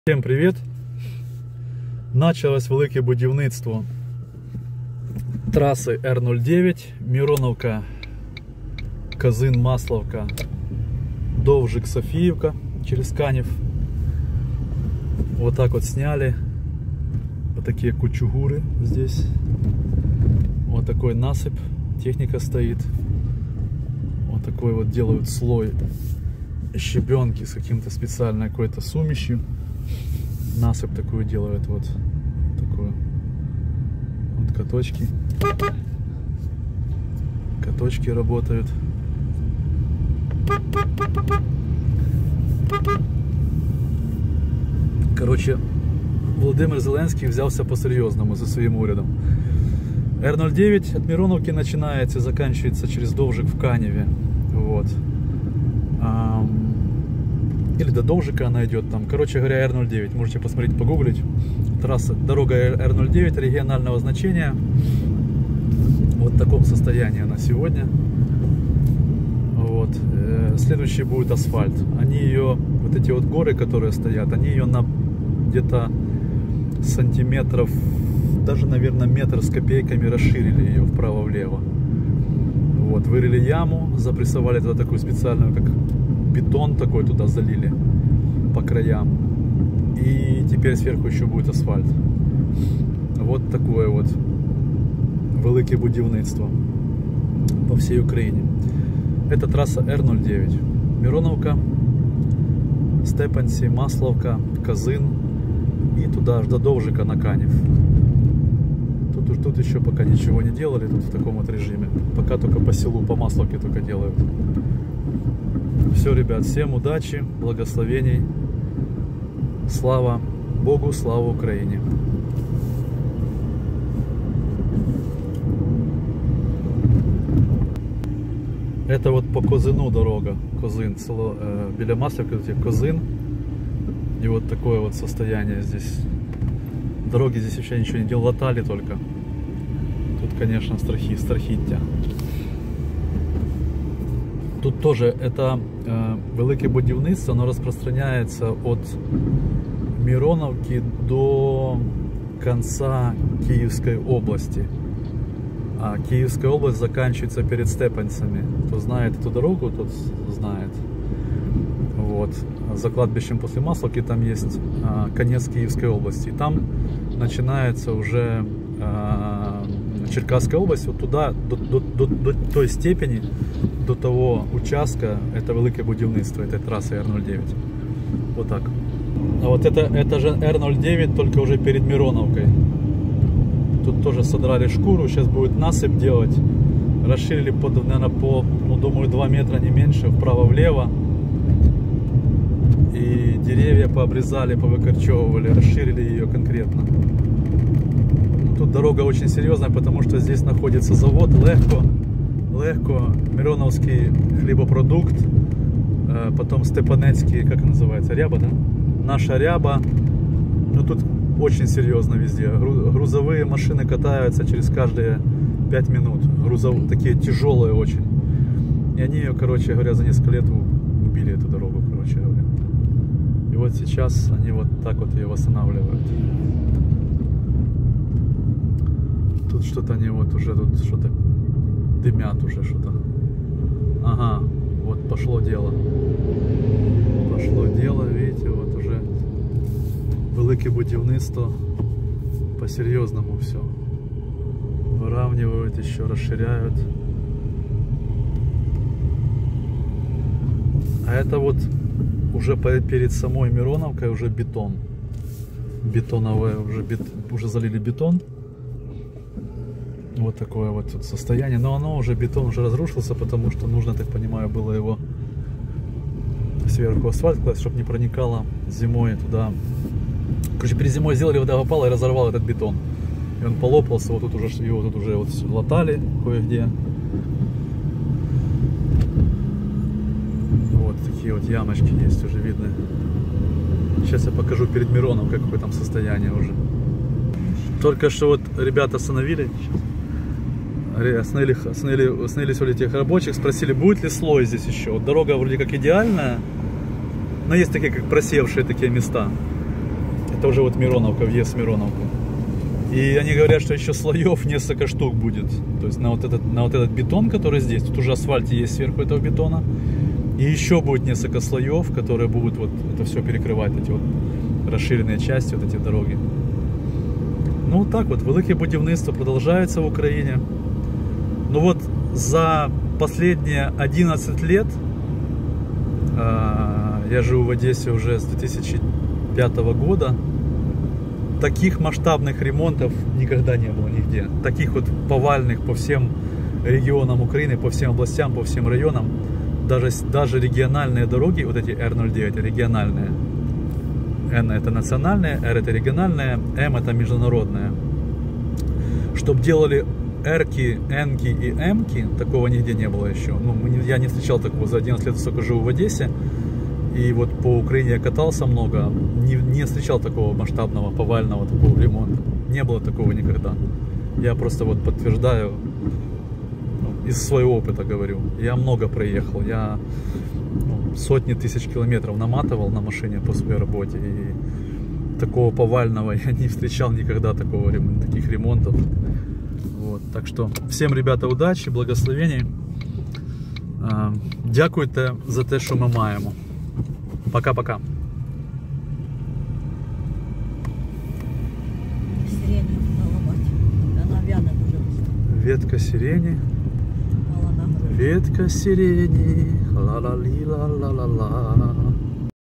Всем привіт! Началось велике будівництво траси Р-09 Мироновка, Козин, Масловка, Довжик, Софиевка через Канев. Вот так вот сняли. Вот такие кучугуры здесь. Вот такой насыпь. Техника стоит. Вот такой вот делают слой щебенки с каким-то специальной какой-то сумесью. Насыпь такую делают, вот такую. Вот каточки. Каточки работают. Короче, Володимир Зеленский взялся по-серьезному за своим урядом. Р-09 от Мироновки начинается и заканчивается через Довжик в Каневе. Вот. Или до Довжика она идет там. Короче говоря, Р-09. Можете посмотреть, погуглить. Трасса, дорога Р-09 регионального значения. Вот в таком состоянии она сегодня. Вот. Следующий будет асфальт. Они ее, вот эти вот горы, которые стоят, они ее на где-то сантиметров, даже, наверное, метр с копейками расширили ее вправо-влево. Вот. Вырыли яму, запрессовали туда такую специальную, как бетон такой туда залили по краям. И теперь сверху еще будет асфальт. Вот такое вот велике будівництво по всей Украине. Это трасса Р-09. Мироновка, Степанці, Масловка, Козин и туда аж до Довжика на Канев. Тут еще пока ничего не делали, тут в таком вот режиме. Пока только по селу, по Масловке только делают. Все, ребят, всем удачи, благословений. Слава Богу, слава Украине. Это вот по Козину дорога. Козин, село біля Масловки, Козин. И вот такое вот состояние здесь. Дороги здесь вообще ничего не делали, латали только. Тут, конечно, страхіття. Тут тоже это велике будівництво, оно распространяется от Мироновки до конца Киевской области. А Киевская область заканчивается перед Степанцами. Кто знает эту дорогу, тот знает. Вот. За кладбищем после Масловки там есть конец Киевской области. И там начинается уже Черкасская область, вот туда, до той степени, до того участка, это велике будівництво этой трассы Р-09. Вот так. А вот это же Р-09, только уже перед Мироновкой. Тут тоже содрали шкуру, сейчас будет насыпь делать. Расширили, наверное, по, ну, думаю, 2 метра, не меньше, вправо-влево. И деревья пообрезали, повыкорчевывали, расширили ее конкретно. Тут дорога очень серьезная, потому что здесь находится завод Легко, Мироновский хлебопродукт, потом Степанецкий, как называется, Ряба, да? Наша Ряба. Ну тут очень серьезно везде. Грузовые машины катаются через каждые 5 минут. Такие тяжелые очень. И они ее, короче говоря, за несколько лет убили эту дорогу, короче говоря. И вот сейчас они вот так вот ее восстанавливают. Тут что-то они вот уже тут что-то дымят уже что-то. Ага, вот пошло дело. Пошло дело, видите, вот уже велике будівництво по-серьезному все. Выравнивают еще, расширяют. А это вот уже перед самой Мироновкой уже бетон. Бетоновое, уже залили бетон. Вот такое вот тут состояние. Но оно уже, бетон уже разрушился, потому что нужно, так понимаю, было его сверху асфальт класть, чтобы не проникало зимой туда. Короче, перед зимой сделали водопал и разорвал этот бетон. И он полопался, вот тут уже его тут уже вот латали кое-где. Вот такие вот ямочки есть, уже видны. Сейчас я покажу перед Мироновкой, какое там состояние уже. Только что вот ребята остановились вот этих рабочих, спросили, будет ли слой здесь еще. Вот дорога вроде как идеальная, но есть такие как просевшие такие места. Это уже вот Мироновка, въезд в Мироновку. И они говорят, что еще слоев несколько штук будет. То есть на вот этот бетон, который здесь, тут уже асфальт есть сверху этого бетона. И еще будет несколько слоев, которые будут вот это все перекрывать, эти вот расширенные части, вот эти дороги. Ну так вот, велике будівництво продолжается в Украине. Ну вот за последние 11 лет, я живу в Одессе уже с 2005 года, таких масштабных ремонтов никогда не было нигде. Таких вот повальных по всем регионам Украины, по всем областям, по всем районам. Даже региональные дороги, вот эти R09, региональные. N это национальные, R это региональные, M это международные. Чтоб делали R-ки, N-ки и M-ки, такого нигде не было еще. Ну, я не встречал такого, за 11 лет столько живу в Одессе. И вот по Украине я катался много, не встречал такого масштабного, повального такого ремонта. Не было такого никогда. Я просто вот подтверждаю, из своего опыта говорю. Я много проехал, я сотни тысяч километров наматывал на машине по своей работе. И такого повального я не встречал никогда, таких ремонтов. Вот, так что всем, ребята, удачи, благословений. Дякуйте за те, що ми маємо. Пока-пока. Сирень наламать. Она вянет уже. Ветка сирени. Ветка сирени. Ла-ла-ли-ла-ла-ла-ла.